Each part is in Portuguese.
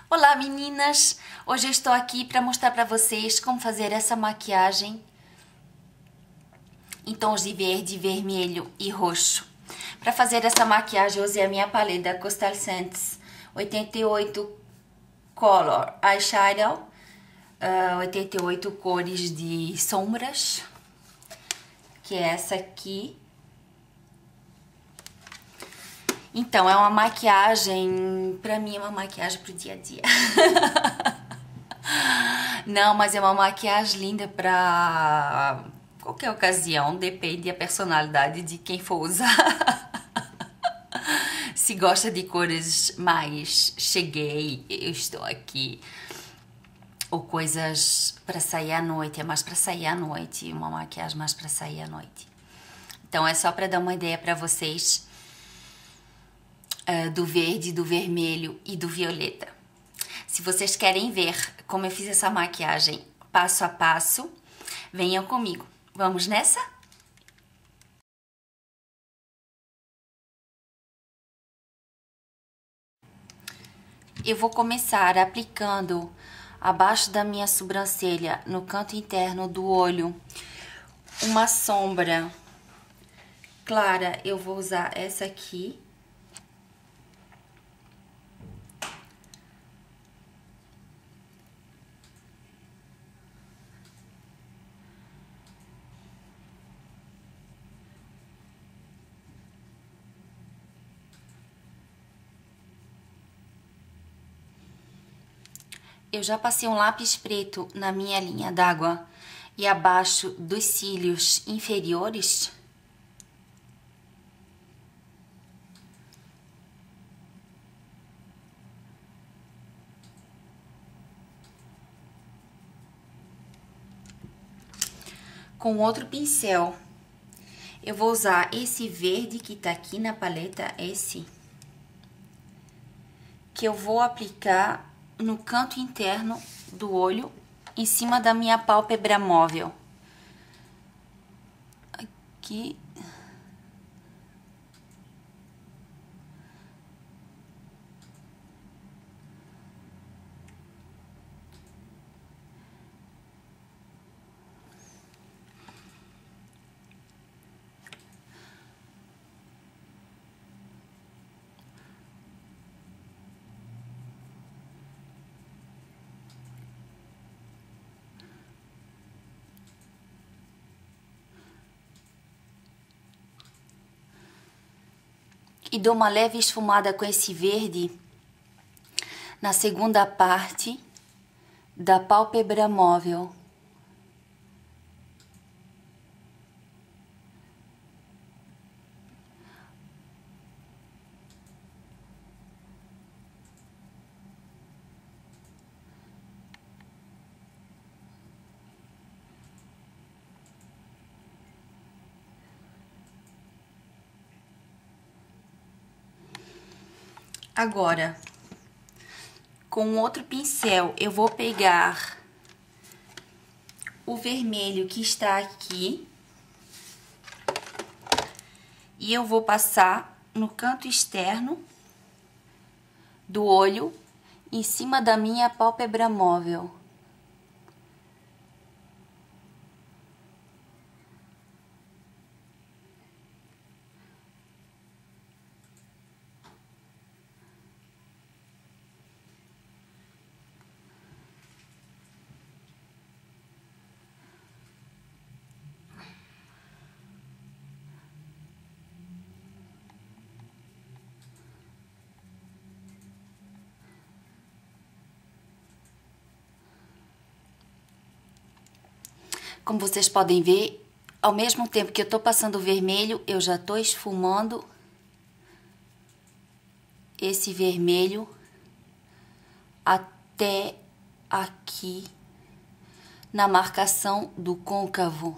Olá meninas! Hoje eu estou aqui para mostrar para vocês como fazer essa maquiagem em tons de verde, vermelho e roxo. Para fazer essa maquiagem eu usei a minha paleta da Coastal Scents 88 Color Eyeshadow, 88 cores de sombras, que é essa aqui. Então, é uma maquiagem, pra mim é uma maquiagem pro dia a dia. Não, mas é uma maquiagem linda pra qualquer ocasião, depende da personalidade de quem for usar. Se gosta de cores mais cheguei, eu estou aqui, ou coisas pra sair à noite, é mais pra sair à noite, uma maquiagem mais pra sair à noite. Então, é só pra dar uma ideia pra vocês do verde, do vermelho e do violeta. Se vocês querem ver como eu fiz essa maquiagem passo a passo, venham comigo. Vamos nessa? Eu vou começar aplicando abaixo da minha sobrancelha, no canto interno do olho, uma sombra clara. Eu vou usar essa aqui. Eu já passei um lápis preto na minha linha d'água e abaixo dos cílios inferiores. Com outro pincel, eu vou usar esse verde que tá aqui na paleta, que eu vou aplicar no canto interno do olho, em cima da minha pálpebra móvel. Aqui. E dou uma leve esfumada com esse verde na segunda parte da pálpebra móvel. Agora, com outro pincel, eu vou pegar o vermelho que está aqui e eu vou passar no canto externo do olho, em cima da minha pálpebra móvel. Como vocês podem ver, ao mesmo tempo que eu tô passando o vermelho, eu já tô esfumando esse vermelho até aqui na marcação do côncavo.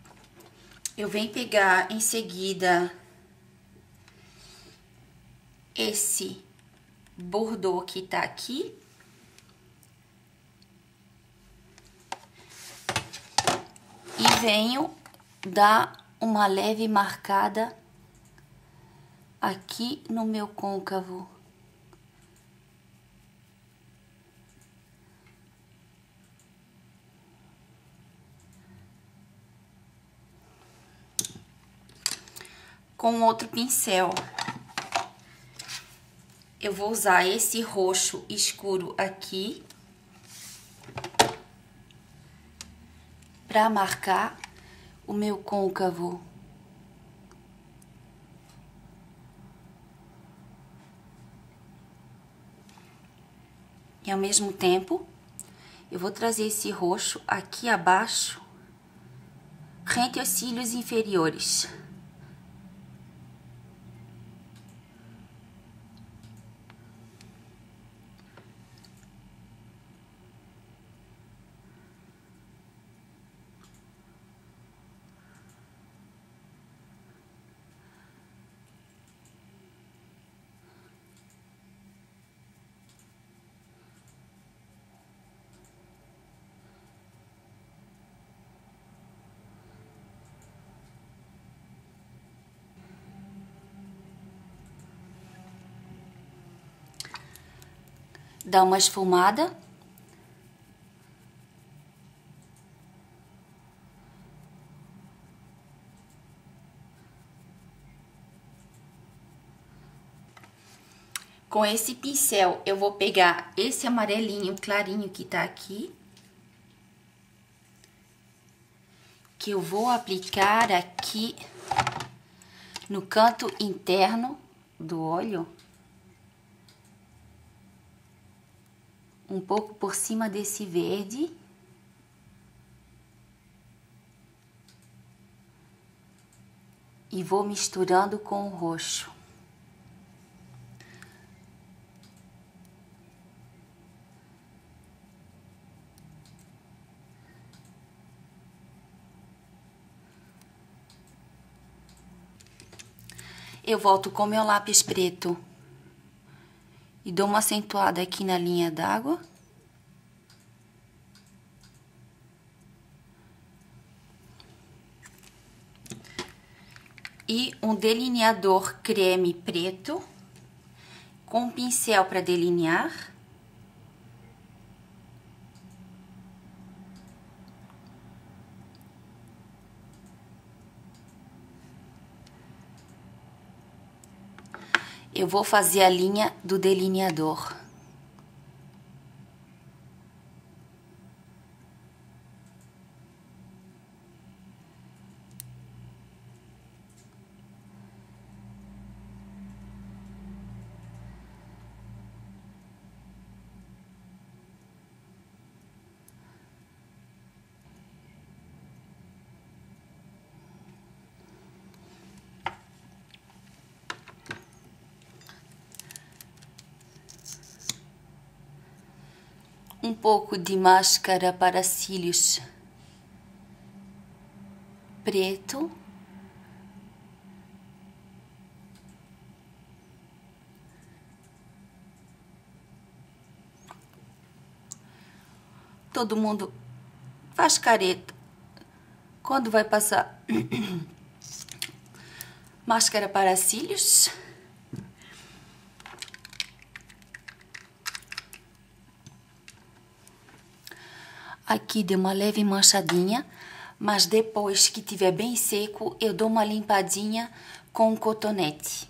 Eu venho pegar em seguida esse bordô que tá aqui. E venho dar uma leve marcada aqui no meu côncavo. Com outro pincel, eu vou usar esse roxo escuro aqui para marcar o meu côncavo. E ao mesmo tempo, eu vou trazer esse roxo aqui abaixo, rente aos cílios inferiores. Dá uma esfumada. Com esse pincel, eu vou pegar esse amarelinho clarinho que tá aqui. Que eu vou aplicar aqui no canto interno do olho. Um pouco por cima desse verde. E vou misturando com o roxo. Eu volto com meu lápis preto e dou uma acentuada aqui na linha d'água. E um delineador creme preto com um pincel para delinear. Eu vou fazer a linha do delineador. Um pouco de máscara para cílios preto. Todo mundo faz careta quando vai passar máscara para cílios. Aqui deu uma leve manchadinha, mas depois que tiver bem seco, eu dou uma limpadinha com um cotonete.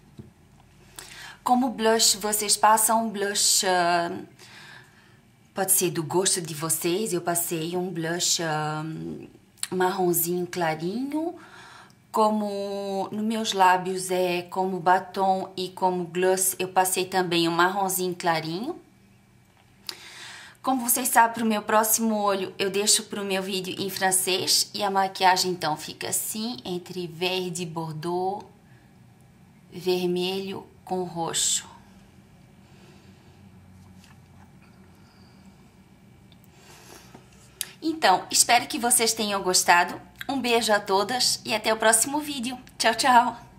Como blush, vocês passam um blush, pode ser do gosto de vocês. Eu passei um blush marronzinho clarinho. Como nos meus lábios é como batom e como gloss, eu passei também um marronzinho clarinho. Como vocês sabem, para o meu próximo olho, eu deixo para o meu vídeo em francês. E a maquiagem, então, fica assim, entre verde, bordeaux, vermelho com roxo. Então, espero que vocês tenham gostado. Um beijo a todas e até o próximo vídeo. Tchau, tchau!